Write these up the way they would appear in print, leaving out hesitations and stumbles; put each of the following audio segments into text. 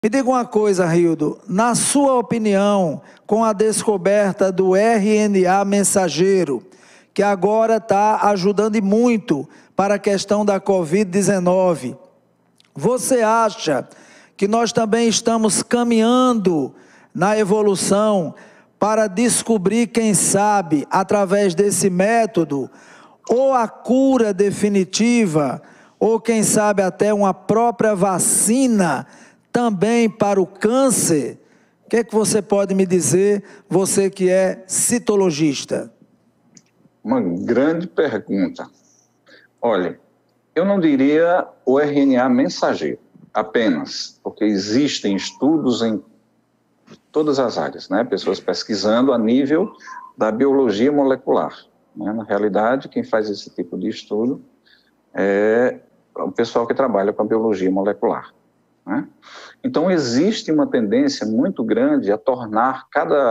Me diga uma coisa, Rildo, na sua opinião, com a descoberta do RNA mensageiro, que agora está ajudando e muito para a questão da Covid-19, você acha que nós também estamos caminhando na evolução para descobrir, quem sabe, através desse método, ou a cura definitiva, ou quem sabe até uma própria vacina também para o câncer? O que é que você pode me dizer, você que é citologista? Uma grande pergunta. Olha, eu não diria o RNA mensageiro apenas, porque existem estudos em todas as áreas, né? Pessoas pesquisando a nível da biologia molecular, né? Na realidade, quem faz esse tipo de estudo é o pessoal que trabalha com a biologia molecular, né? Então, existe uma tendência muito grande a tornar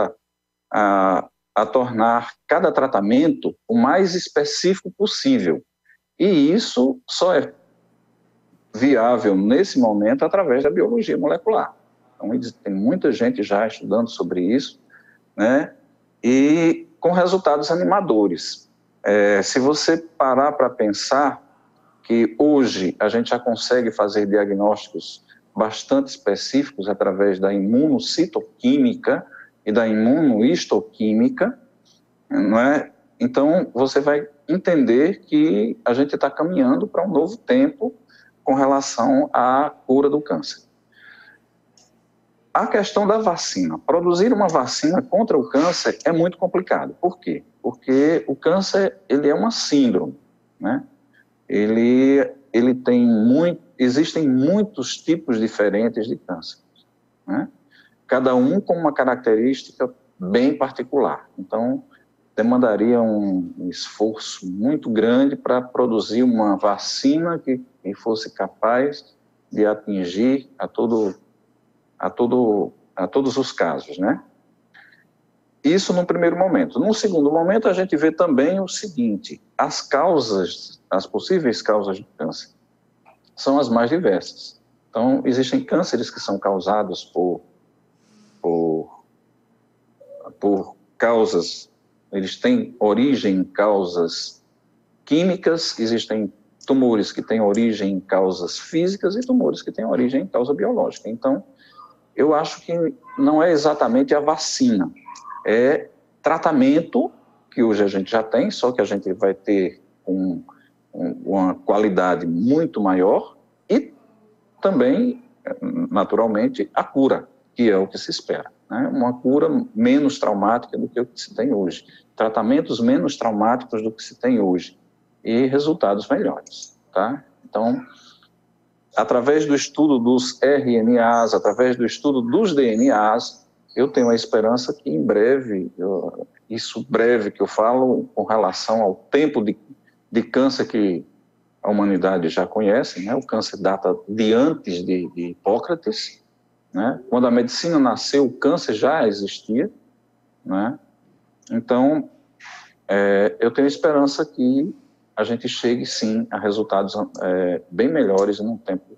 cada tratamento o mais específico possível. E isso só é viável nesse momento através da biologia molecular. Então, tem muita gente já estudando sobre isso, né? E com resultados animadores. Se você parar para pensar que hoje a gente já consegue fazer diagnósticos bastante específicos através da imunocitoquímica e da imunohistoquímica, não é? Então, você vai entender que a gente está caminhando para um novo tempo com relação à cura do câncer. A questão da vacina. Produzir uma vacina contra o câncer é muito complicado. Por quê? Porque o câncer, ele é uma síndrome, né? Existem muitos tipos diferentes de câncer, né? Cada um com uma característica bem particular. Então, demandaria um esforço muito grande para produzir uma vacina que fosse capaz de atingir a todos os casos, né? Isso num primeiro momento. Num segundo momento, a gente vê também o seguinte: as possíveis causas do câncer são as mais diversas. Então, existem cânceres que são causados por causas, eles têm origem em causas químicas, existem tumores que têm origem em causas físicas e tumores que têm origem em causa biológica. Então, eu acho que não é exatamente a vacina, é tratamento, que hoje a gente já tem, só que a gente vai ter uma qualidade muito maior, e também, naturalmente, a cura, que é o que se espera, né? Uma cura menos traumática do que o que se tem hoje, tratamentos menos traumáticos do que se tem hoje, e resultados melhores, tá? Então, através do estudo dos RNAs, através do estudo dos DNAs, eu tenho a esperança que em breve, isso breve que eu falo com relação ao tempo de câncer que a humanidade já conhece, né? O câncer data de antes de Hipócrates, né? Quando a medicina nasceu, o câncer já existia, né? Então, eu tenho esperança que a gente chegue, sim, a resultados bem melhores num tempo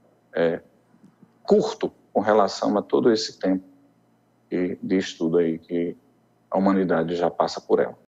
curto com relação a todo esse tempo de estudo aí que a humanidade já passa por ela.